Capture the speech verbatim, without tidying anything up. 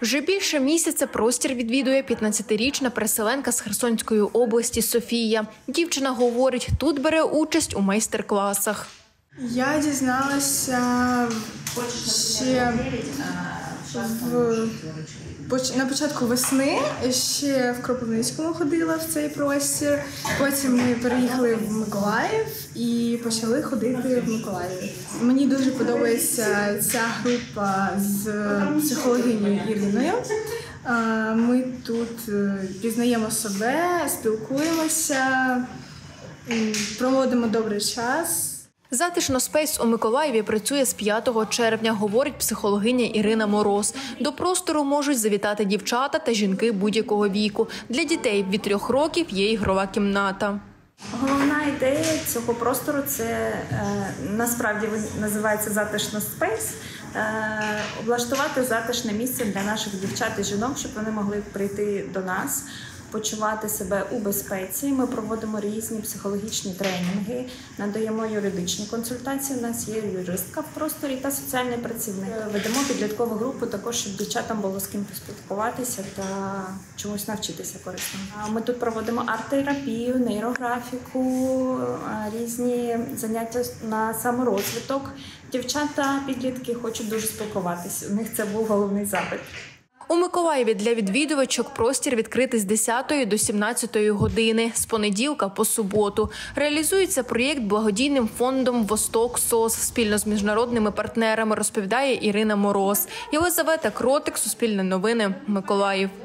Вже більше місяця простір відвідує п'ятнадцятирічна переселенка з Херсонської області Софія. Дівчина говорить, тут бере участь у майстер-класах. Я дізналася ще в, на початку весни, ще в Кропивницькому ходила в цей простір. Потім ми переїхали в Миколаїв і почали ходити в Миколаїві. Мені дуже подобається ця група з психологинею Іриною. Ми тут пізнаємо себе, спілкуємося, проводимо добрий час. Затишно Спейс у Миколаєві працює з п'ятого червня, говорить психологиня Ірина Мороз. До простору можуть завітати дівчата та жінки будь-якого віку. Для дітей від трьох років є ігрова кімната. Головна ідея цього простору – це е, насправді називається «Затишно Спейс». Е, облаштувати затишне місце для наших дівчат і жінок, щоб вони могли прийти до нас, почувати себе у безпеці. Ми проводимо різні психологічні тренінги, надаємо юридичні консультації. У нас є юристка в просторі та соціальний працівник. Ведемо підліткову групу також, щоб дівчатам було з ким поспілкуватися та чомусь навчитися корисно. Ми тут проводимо арт-терапію, нейрографіку, різні заняття на саморозвиток. Дівчата, підлітки хочуть дуже спілкуватися. У них це був головний запит. У Миколаєві для відвідувачок простір відкритий з десятої до сімнадцятої години, з понеділка по суботу. Реалізується проєкт благодійним фондом «Восток СОС» спільно з міжнародними партнерами, розповідає Ірина Мороз. Єлизавета Кротик, Суспільне новини, Миколаїв.